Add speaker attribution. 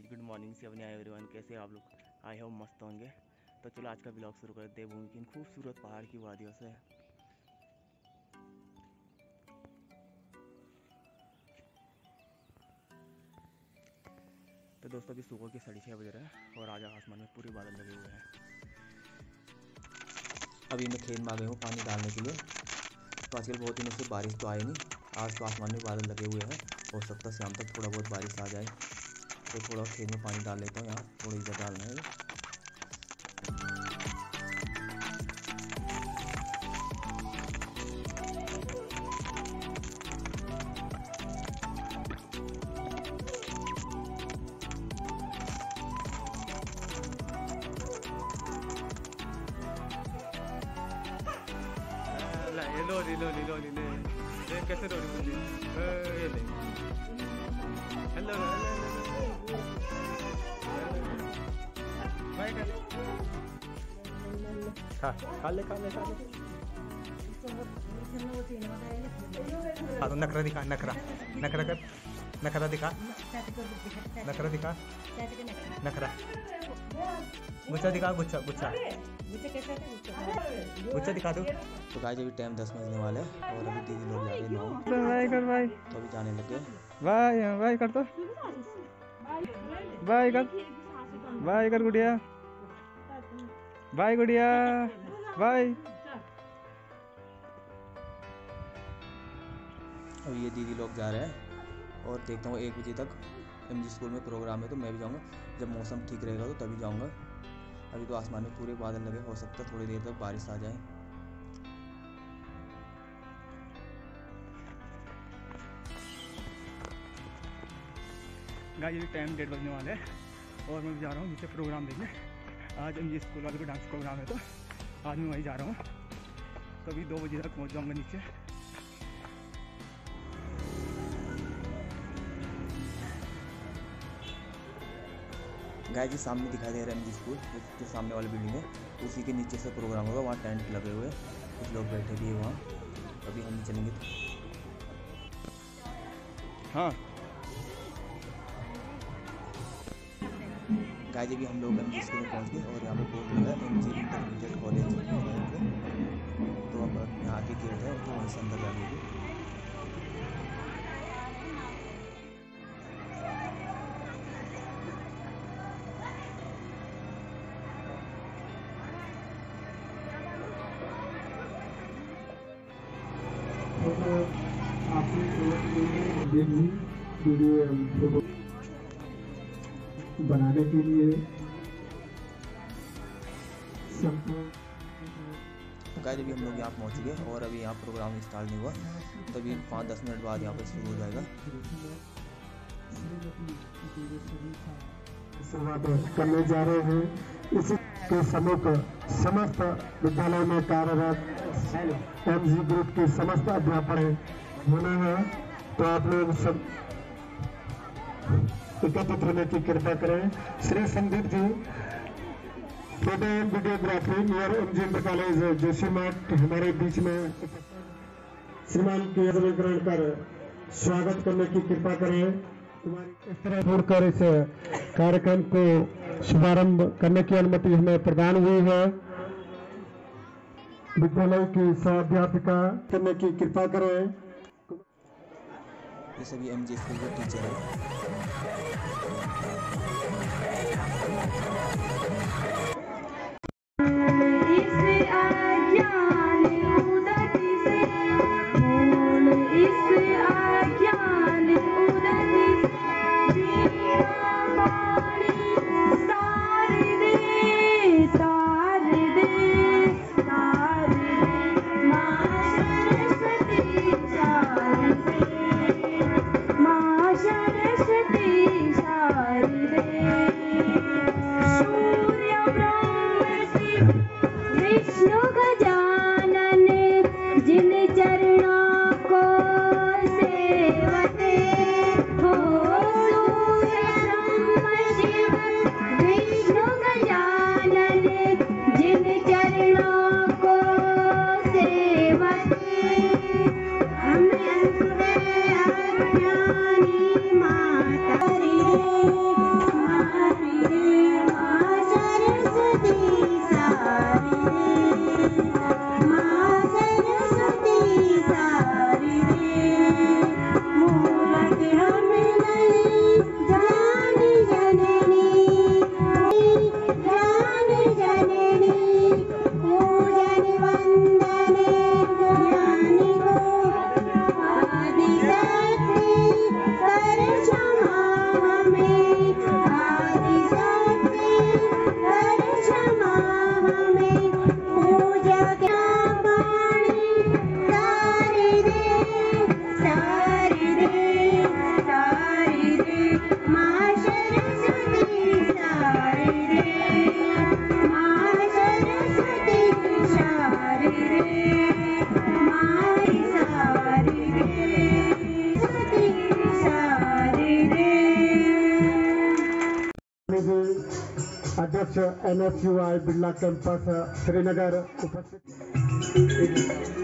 Speaker 1: Good morning से अपने everyone, कैसे आप लोग? आई होप मस्त होंगे। तो चलो आज का ब्लॉग शुरू करते हैं देवभूमि की इन खूबसूरत पहाड़ की वादियों से। तो दोस्तों अभी सुबह के 6:30 बज रहे हैं और आज आसमान में पूरे बादल लगे हुए हैं। अभी मैं खेत में आ गई हूँ पानी डालने के लिए। तो आजकल बहुत दिनों से बारिश तो आई नहीं, आज तो आसमान में बादल लगे हुए हैं। हो सकता है शाम तक थोड़ा बहुत बारिश आ जाए, तो थोड़ा खेत में पानी डाल लेता हूँ। यहाँ थोड़ी ज़्यादा डालना है। कैसे दौड़ी मुझे ये ले। हेलो भाई खा ले तो नखरा दिखा, नखरा कर, नखरा दिखा, नखरा गुच्छा दिखा, गुच्छा दिखा दो। तो गाइस अभी टाइम 10 बजने वाले हैं और अभी दीदी लोग जा रहे हैं 9। भाई तो अभी जाने लगे। भाई कर, तो भाई कर गुड़िया, भाई। अभी ये दीदी लोग जा रहे हैं और देखता हूँ 1 बजे तक एमजी स्कूल में प्रोग्राम है, तो मैं भी जाऊँगा। जब मौसम ठीक रहेगा तो तभी जाऊँगा। अभी तो आसमान में पूरे बादल लगे, हो सकता है थोड़ी देर तक बारिश आ जाए। गाइस ये टाइम 1:30 बजने वाले हैं और मैं जा रहा हूँ नीचे प्रोग्राम देखने। आज एमजी स्कूल वाले को डांस प्रोग्राम है, तो आज मैं वहीं जा रहा हूँ। तो अभी 2 बजे तक पहुँच जाऊँगा नीचे। गाइस जी सामने दिखाई दे रहा है एमजी स्कूल, जो सामने वाली बिल्डिंग है, उसी के नीचे से प्रोग्राम होगा। वहाँ टेंट लगे हुए, कुछ लोग बैठे भी है वहाँ। अभी हम चलेंगे। हाँ गाइस अभी हम लोग एमजी स्कूल में पहुँच गए और यहाँ पे बोर्ड लगा है एमजी इंटरमीडिएट कॉलेज। तो अब यहाँ आगे गेट है, तो वहीं से अंदर जाएंगे।
Speaker 2: वीडियो बनाने के लिए
Speaker 1: गाइस अभी हम लोग यहाँ पहुँच गए और अभी यहाँ प्रोग्राम स्टार्ट नहीं हुआ, तो अभी 5-10 मिनट बाद यहाँ पर शुरू हो जाएगा।
Speaker 2: शुरुआत करने जा रहे हैं। इसी के समूह समस्त विद्यालय में कार्यरत एमजी ग्रुप के समस्त अध्यापक होना है, तो आप लोग सब एकत्रित होने की कृपा करें। Shri Sandeep ji, photo and videography near MG inter college Joshimath हमारे बीच में श्रीमान के ग्रहण कर स्वागत करने की कृपा करें। इस तरह छोड़कर इस कार्यक्रम को शुभारंभ करने की अनुमति हमें प्रदान हुई है। विद्यालय की सहाध्यापिका करने की कृपा करें।
Speaker 1: ये सभी एमजी स्कूल के टीचर हैं।
Speaker 3: सूर्य
Speaker 2: अध्यक्ष NFUI बिरला कैंपस श्रीनगर उपस्थित।